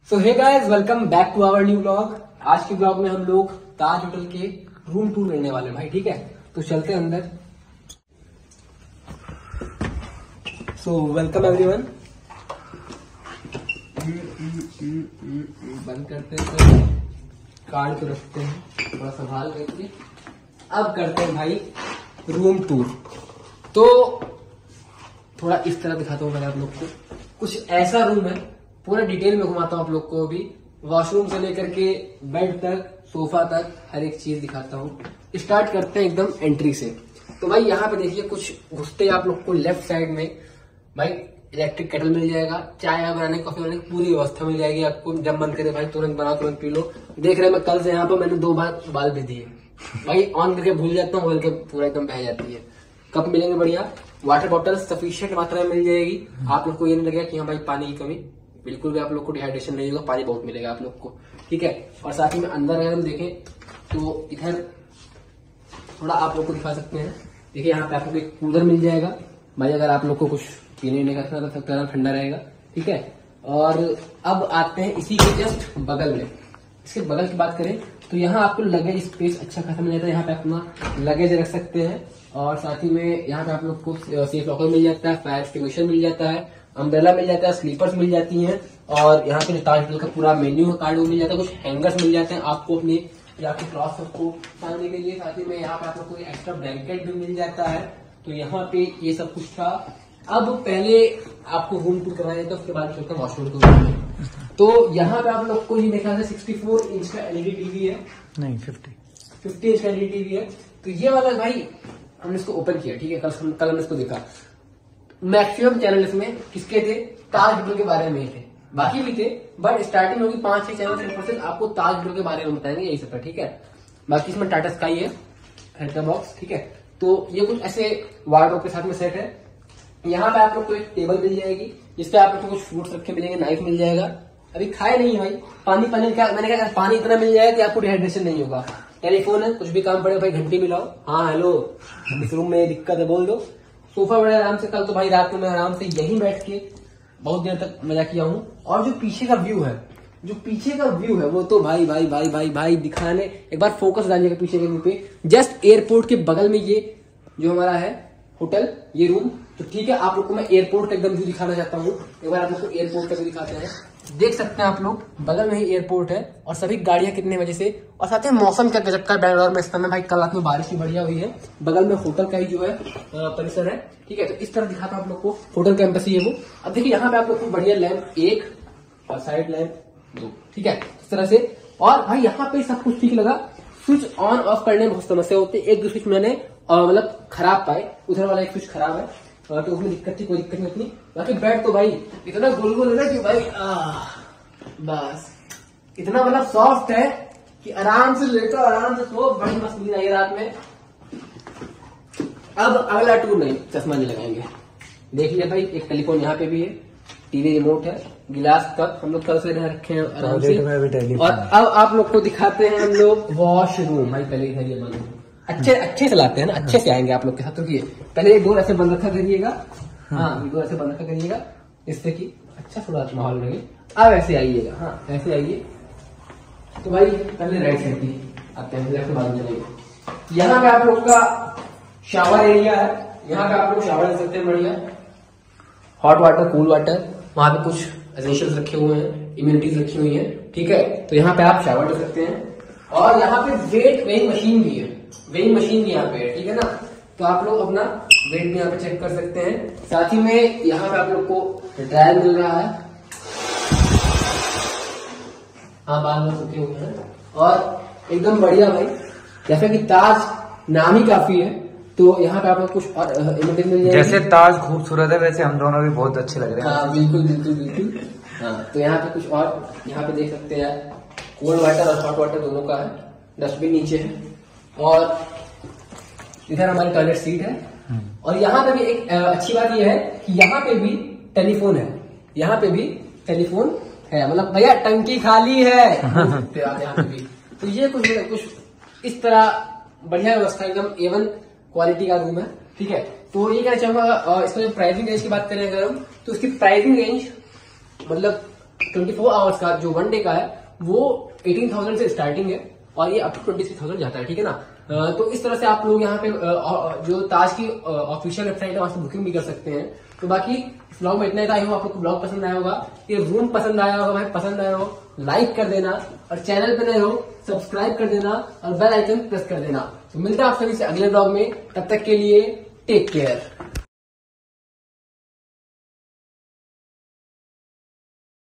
So hey guys, welcome back to our new blog. आज के blog में हम लोग ताज होटल के रूम टूर करने वाले हैं भाई, ठीक है। तो चलते हैं अंदर। So welcome everyone. बंद करते हैं तो कार्ड को रखते हैं थोड़ा संभाल करके। अब करते हैं भाई रूम टूर। तो थोड़ा इस तरह दिखाता हूँ मैं आप लोग को। कुछ ऐसा रूम है, पूरा डिटेल में घुमाता हूँ आप लोग को। अभी वॉशरूम से लेकर के बेड तक, सोफा तक, हर एक चीज दिखाता हूँ। स्टार्ट करते हैं एकदम एंट्री से। तो भाई यहाँ पे देखिए, कुछ घुसते ही आप लोग को लेफ्ट साइड में भाई इलेक्ट्रिक केटल मिल जाएगा। चाय बनाने, कॉफी बनाने की पूरी व्यवस्था मिल जाएगी आपको। जब मन करे भाई तुरंत बनाओ, तुरंत पी लो। देख रहे हैं, मैं कल से यहाँ पे मैंने 2 बार उबाल भी दिए भाई। ऑन करके भूल जाता हूँ, उबल के पूरा एकदम बह जाती है। कप मिलेंगे बढ़िया। वाटर बॉटल सफिशिएंट मात्रा में मिल जाएगी। आप लोग को ये नहीं लगेगा कि हाँ भाई पानी की कमी, बिल्कुल भी आप लोग को डिहाइड्रेशन नहीं होगा। पानी बहुत मिलेगा आप लोग को, ठीक है। और साथ ही में अंदर अगर हम देखें तो इधर थोड़ा आप लोग को दिखा सकते हैं। देखिए यहाँ पे आप लोग को एक कूलर मिल जाएगा भाई, अगर आप लोग को कुछ पीने नहीं करना तो सकता है, ठंडा रहेगा, ठीक है। और अब आते हैं इसी के जस्ट बगल में। इसके बगल की बात करें तो यहाँ आपको लगेज स्पेस अच्छा खासा मिल जाता है। यहाँ पे अपना लगेज रख सकते हैं। और साथ ही में यहाँ पे आप लोग को सेफ लॉकर मिल जाता है, फायर एक्सटिंग्विशर मिल जाता है, अम्ब्रेला मिल जाता है, स्लीपर्स मिल जाती हैं। और यहाँ पे ताज होटल का पूरा मेन्यू कार्ड मिल जाता है। कुछ हैंगर्स मिल जाते हैं आपको अपने या आपके क्लॉथ को टांगने के लिए। साथ ही में यहाँ पे आप लोग को एक्स्ट्रा ब्लैंकेट भी मिल जाता है। तो यहाँ पे ये सब कुछ था। अब पहले आपको रूम टूर करवाया जाता है, उसके बाद चलते हैं वॉशरूम टूर। तो यहाँ पे आप लोग को ये देखा 64 इंच का एलईडी टीवी है, नहीं 50 इंच का एलईडी टीवी है। तो ये वाला भाई हमने इसको ओपन किया, ठीक है। कल हमने इसको देखा। मैक्सिमम चैनल इसमें किसके थे? ताज होटल के बारे में थे, बाकी भी थे, बट स्टार्टिंग में 5-6 चैनल सिर्फ आपको ताज होटल के बारे में बताएंगे, यही सब, ठीक है। बाकी इसमें टाटा स्काई है, हेडर बॉक्स, ठीक है। तो ये कुछ ऐसे वार्डरोब के साथ में सेट है। यहाँ पे आप लोग को एक टेबल मिल जाएगी, जिसपे आप लोग को कुछ फ्रूट्स रखे मिलेंगे, नाइफ मिल जाएगा। अभी खाए नहीं है भाई, पानी क्या मैंने कहा, पानी इतना मिल जाएगा कि आपको डिहाइड्रेशन नहीं होगा। टेलीफोन है, कुछ भी काम पड़े भाई घंटी मिलाओ, हाँ हेलो इस रूम में दिक्कत है बोल दो। सोफा बड़े आराम से। कल तो भाई रात में मैं आराम से यहीं बैठ के बहुत देर तक मजा किया हूँ। और जो पीछे का व्यू है, वो तो भाई भाई भाई भाई भाई दिखाने, एक बार फोकस डालिएगा पीछे के व्यू पे। जस्ट एयरपोर्ट के बगल में ये जो हमारा है होटल, ये रूम, तो ठीक है। आप लोग को मैं एयरपोर्ट का एकदम व्यू दिखाना चाहता हूँ। एक बार आप लोग को एयरपोर्ट का व्यू दिखाते हैं। देख सकते हैं आप लोग, बगल में ही एयरपोर्ट है। और सभी गाड़ियां कितने बजे से, और साथ ही मौसम क्या गजब का है बैंगलोर में इस समय भाई। कल रात में बारिश भी बढ़िया हुई है। बगल में होटल का ही जो है परिसर है, ठीक है। तो इस तरह दिखाता हूं आप लोग को होटल का एम्बेसी है वो। अब देखिए यहाँ पे आप लोग को बढ़िया लैंप 1 और साइड लैंप 2, ठीक है, इस तरह से। और भाई यहाँ पे सब कुछ ठीक लगा। स्विच ऑन ऑफ करने में बहुत समस्या होती है। एक दो स्विच मैंने मतलब खराब पाए, उधर वाला एक स्विच खराब है, तो उसमें दिक्कत थी, कोई दिक्कत नहीं थी। बाकी बेड तो भाई इतना गोल है ना कि भाई बस इतना मतलब सॉफ्ट है कि आराम से लेटो, आराम से सो, बड़ी मस्त नींद आई रात में। अब अगला टूर नहीं, चश्मा नहीं लगाएंगे। देख लिया भाई, एक टेलीफोन यहाँ पे भी है, टीवी रिमोट है, गिलास कप हम लोग कल से रखे हैं आराम से। और अब आप लोग को दिखाते हैं हम लोग वॉशरूम। भाई पहले इधर ये बंद अच्छे से लाते हैं ना, अच्छे से आएंगे आप लोग के साथ। तो पहले एक डोर ऐसे बंद रखा करिएगा, हाँ डोर ऐसे बंद रखा करिएगा, इससे कि अच्छा थोड़ा माहौल लगे। अब ऐसे आइएगा, हाँ ऐसे आइए। तो भाई पहले राइट साइड की आते हैं, लेफ्ट बाद में। यहाँ पे आप लोग का शावर एरिया है। यहाँ पे आप लोग शावर ले सकते हैं बढ़िया। हॉट वाटर, कूल वाटर, वहां पे कुछ एसेंशियल्स रखे हुए हैं, इम्यूनिटीज रखी हुई है, ठीक है। तो यहाँ पे आप शावर ले सकते हैं। और यहाँ पे वेट वेइंग मशीन भी है, वेइंग मशीन भी यहाँ पे है, ठीक है ना। तो आप लोग अपना वेट भी यहाँ पे चेक कर सकते हैं। साथ ही में यहाँ पे आप लोग को ड्रायर मिल रहा है, हाँ बाल में सूखे हुए हैं। और एकदम बढ़िया भाई, जैसे कि ताज नाम ही काफी है, तो यहाँ पे आप लोग कुछ और इमेजेस मिल जाएंगे। जैसे ताज खूबसूरत है, वैसे हम दोनों भी बहुत अच्छे लग रहे हैं। हाँ बिल्कुल बिल्कुल बिल्कुल, हाँ। तो यहाँ पे कुछ और यहाँ पे देख सकते हैं, कोल्ड वाटर और हॉट वाटर दोनों का है। डस्टबिन नीचे है। और इधर हमारी टॉयलेट सीट है। और यहाँ पे भी एक अच्छी बात यह है कि यहाँ पे भी टेलीफोन है, यहाँ पे भी टेलीफोन है, मतलब भैया टंकी खाली है यहाँ पे भी। तो ये कुछ इस तरह बढ़िया व्यवस्था, एकदम A1 क्वालिटी का रूम है, ठीक है। तो ये कहना चाहूंगा, इसका जो प्राइसिंग रेंज की बात करें अगर हम, तो उसकी प्राइसिंग रेंज मतलब 24 आवर्स का जो 1 डे का है वो 18,000 से स्टार्टिंग है और ये अप टू 23,000 जाता है, ठीक है ना। तो इस तरह से आप लोग यहाँ पे जो ताज की ऑफिशियल वेबसाइट है वहां से बुकिंग भी कर सकते हैं। तो बाकी इस ब्लॉग में इतना ही था। आई होप आपको ब्लॉग पसंद आया होगा, ये रूम पसंद आया होगा, भाई पसंद आया हो लाइक कर देना और चैनल पे नए हो सब्सक्राइब कर देना और बेल आइकन प्रेस कर देना। तो मिलता है आप सभी से अगले ब्लॉग में, तब तक के लिए टेक केयर।